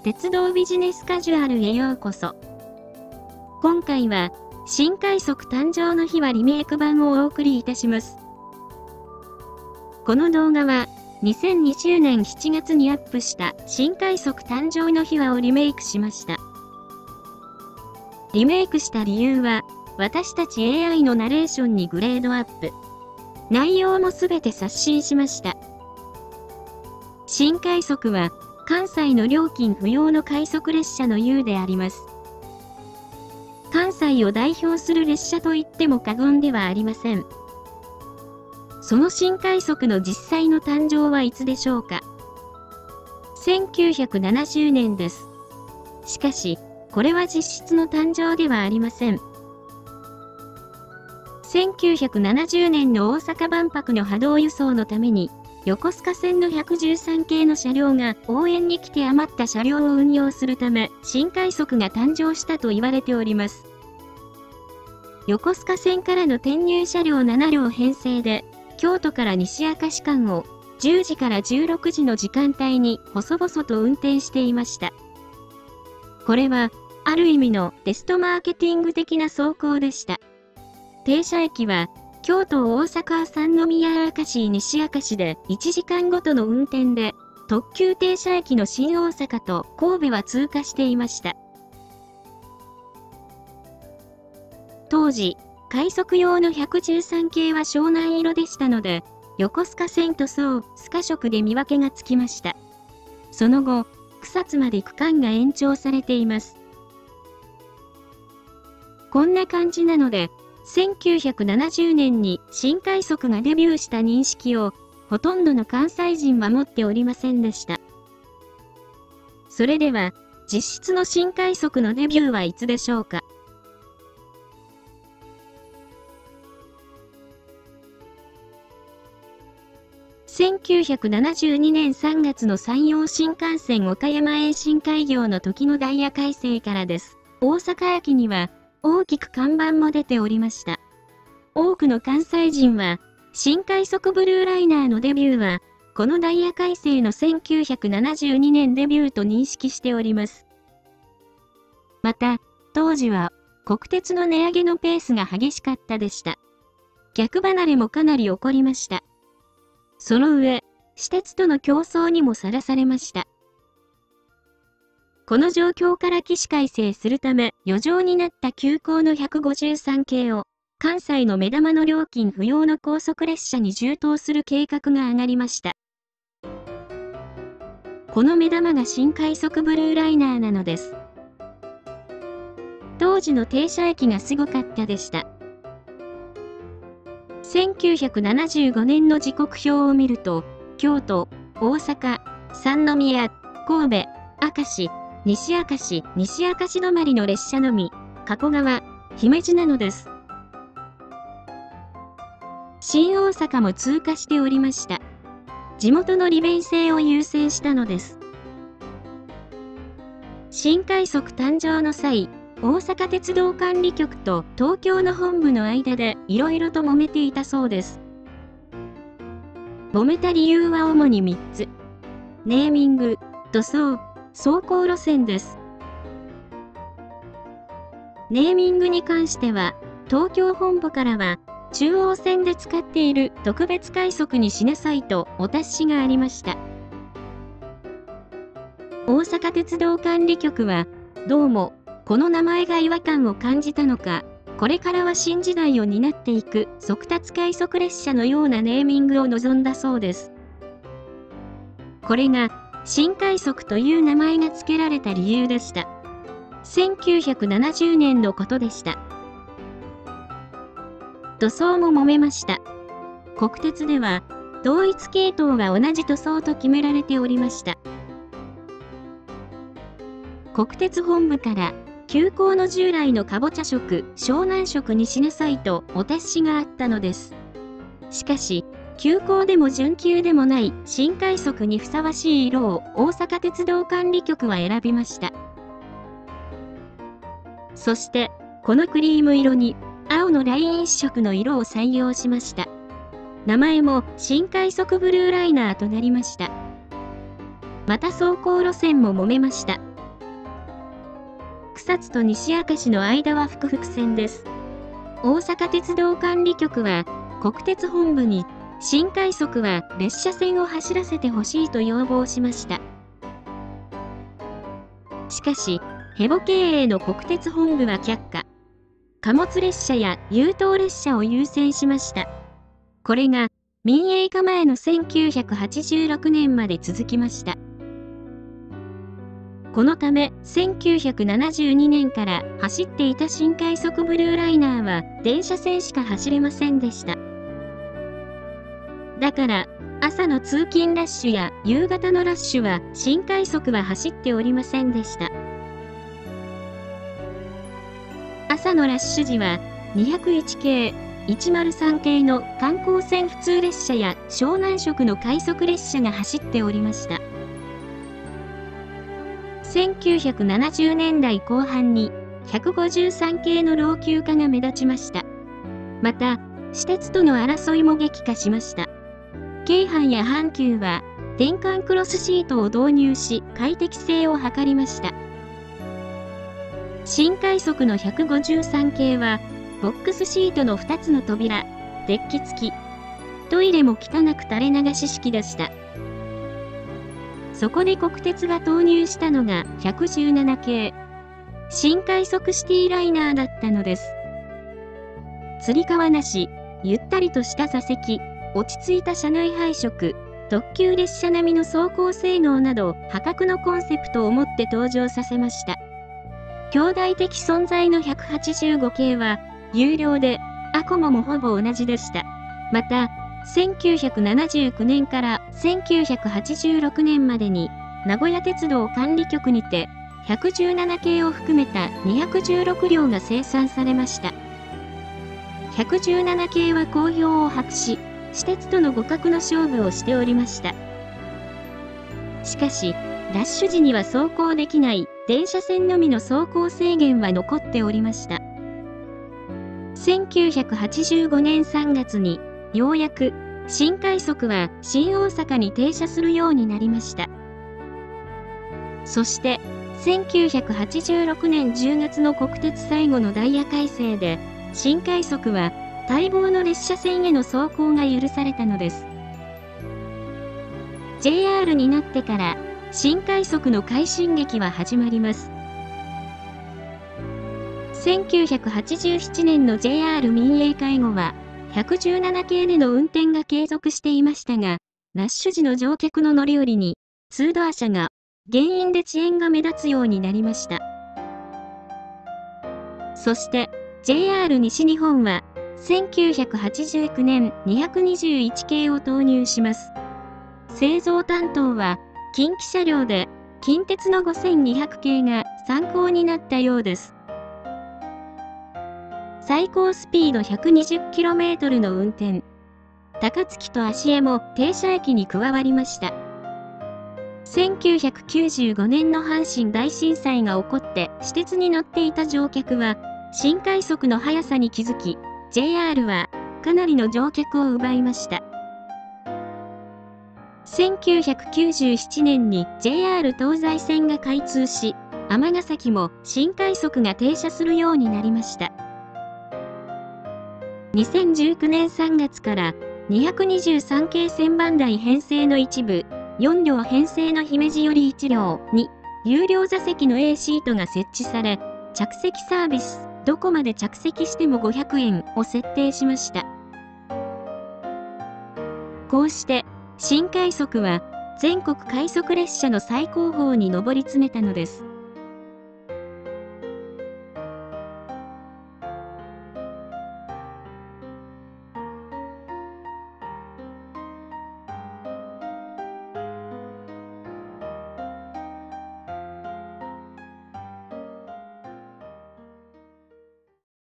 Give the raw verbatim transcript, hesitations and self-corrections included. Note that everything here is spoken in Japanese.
鉄道ビジネスカジュアルへようこそ。今回は、新快速誕生の日はリメイク版をお送りいたします。この動画は、にせんにじゅうねんしちがつにアップした新快速誕生の日はをリメイクしました。リメイクした理由は、私たち エーアイ のナレーションにグレードアップ。内容もすべて刷新しました。新快速は、関西の料金不要の快速列車の ユー であります。関西を代表する列車と言っても過言ではありません。その新快速の実際の誕生はいつでしょうか。せんきゅうひゃくななじゅうねんです。しかし、これは実質の誕生ではありません。せんきゅうひゃくななじゅうねんの大阪万博の波動輸送のために、横須賀線のひゃくじゅうさん系の車両が応援に来て余った車両を運用するため、新快速が誕生したと言われております。横須賀線からの転入車両ななりょう編成で、京都から西明石間をじゅうじからじゅうろくじの時間帯に細々と運転していました。これは、ある意味のテストマーケティング的な走行でした。停車駅は、京都大阪三宮明石西明石でいちじかんごとの運転で、特急停車駅の新大阪と神戸は通過していました。当時、快速用のひゃくじゅうさん系は湘南色でしたので、横須賀線塗装、スカ色で見分けがつきました。その後、草津まで区間が延長されています。こんな感じなので、せんきゅうひゃくななじゅうねんに新快速がデビューした認識を、ほとんどの関西人は持っておりませんでした。それでは、実質の新快速のデビューはいつでしょうか。せんきゅうひゃくななじゅうにねんさんがつの山陽新幹線岡山延伸開業の時のダイヤ改正からです。大阪駅には大きく看板も出ておりました。多くの関西人は、新快速ブルーライナーのデビューは、このダイヤ改正のせんきゅうひゃくななじゅうにねんデビューと認識しております。また、当時は国鉄の値上げのペースが激しかったでした。客離れもかなり起こりました。その上、私鉄との競争にもさらされました。この状況から起死回生するため、余剰になった急行のひゃくごじゅうさん系を、関西の目玉の料金不要の高速列車に充当する計画が上がりました。この目玉が新快速ブルーライナーなのです。当時の停車駅がすごかったでした。せんきゅうひゃくななじゅうごねんの時刻表を見ると、京都、大阪、三宮、神戸、明石、西明石、西明石止まりの列車のみ、加古川、姫路なのです。新大阪も通過しておりました。地元の利便性を優先したのです。新快速誕生の際、大阪鉄道管理局と東京の本部の間でいろいろと揉めていたそうです。揉めた理由は主にみっつ。ネーミング、塗装、走行路線です。ネーミングに関しては、東京本部からは、中央線で使っている特別快速にしなさいとお達しがありました。大阪鉄道管理局は、どうも、この名前が違和感を感じたのか、これからは新時代を担っていく速達快速列車のようなネーミングを望んだそうです。これが、新快速という名前が付けられた理由でした。せんきゅうひゃくななじゅうねんのことでした。塗装も揉めました。国鉄では、同一系統が同じ塗装と決められておりました。国鉄本部から、急行の従来のかぼちゃ色、湘南色にしなさいとお達しがあったのです。しかし、急行でも準急でもない新快速にふさわしい色を大阪鉄道管理局は選びました。そして、このクリーム色に青のライン一色の色を採用しました。名前も新快速ブルーライナーとなりました。また走行路線も揉めました。 草津と西明石の間は複々線です。大阪鉄道管理局は、国鉄本部に、新快速は列車線を走らせてほしいと要望しました。しかし、ヘボ経営の国鉄本部は却下。貨物列車や優等列車を優先しました。これが、民営化前のせんきゅうひゃくはちじゅうろくねんまで続きました。このため、せんきゅうひゃくななじゅうにねんから走っていた新快速ブルーライナーは電車線しか走れませんでした。だから、朝の通勤ラッシュや夕方のラッシュは新快速は走っておりませんでした。朝のラッシュ時はにひゃくいちけい、いちまるさんけいの観光線普通列車や湘南色の快速列車が走っておりました。せんきゅうひゃくななじゅうねんだいこう半にひゃくごじゅうさんけいの老朽化が目立ちました。また、私鉄との争いも激化しました。京阪や阪急は転換クロスシートを導入し快適性を図りました。新快速のひゃくごじゅうさんけいはボックスシートのふたつの扉、デッキ付き。トイレも汚く垂れ流し式でした。そこで国鉄が投入したのがひゃくじゅうななけい。新快速シティライナーだったのです。つり革なし、ゆったりとした座席、落ち着いた車内配色、特急列車並みの走行性能など破格のコンセプトを持って登場させました。兄弟的存在のひゃくはちじゅうごけいは有料で、アコモもほぼ同じでした。また、せんきゅうひゃくななじゅうきゅうねんからせんきゅうひゃくはちじゅうろくねんまでに名古屋鉄道管理局にてひゃくじゅうななけいを含めたにひゃくじゅうろくりょうが生産されました。ひゃくじゅうななけいは好評を博し、私鉄との互角の勝負をしておりました。しかし、ラッシュ時には走行できない電車線のみの走行制限は残っておりました。せんきゅうひゃくはちじゅうごねんさんがつに、ようやく新快速は新大阪に停車するようになりました。そして、せんきゅうひゃくはちじゅうろくねんじゅうがつの国鉄最後のダイヤ改正で、新快速は待望の列車線への走行が許されたのです。ジェイアール になってから新快速の快進撃は始まります。せんきゅうひゃくはちじゅうななねんの ジェイアール 民営化以後はひゃくじゅうななけいでの運転が継続していましたが、ラッシュ時の乗客の乗り降りにツードア車が原因で遅延が目立つようになりました。そして ジェイアール 西日本はせんきゅうひゃくはちじゅうきゅうねんにひゃくにじゅういちけいを投入します。製造担当は近畿車両で近鉄のごせんにひゃくけいが参考になったようです。最高スピード ひゃくにじゅっキロメートル の運転。高槻と芦屋も停車駅に加わりました。せんきゅうひゃくきゅうじゅうごねんの阪神大震災が起こって私鉄に乗っていた乗客は新快速の速さに気づき、ジェイアール はかなりの乗客を奪いました。せんきゅうひゃくきゅうじゅうななねんに ジェイアール 東西線が開通し、尼崎も新快速が停車するようになりました。にせんじゅうきゅうねんさんがつからにひゃくにじゅうさんけい線番台編成の一部、よんりょう編成の姫路よりいちりょうに有料座席の A シートが設置され、着席サービス、どこまで着席してもごひゃくえんを設定しました。こうして、新快速は全国快速列車の最高峰に上り詰めたのです。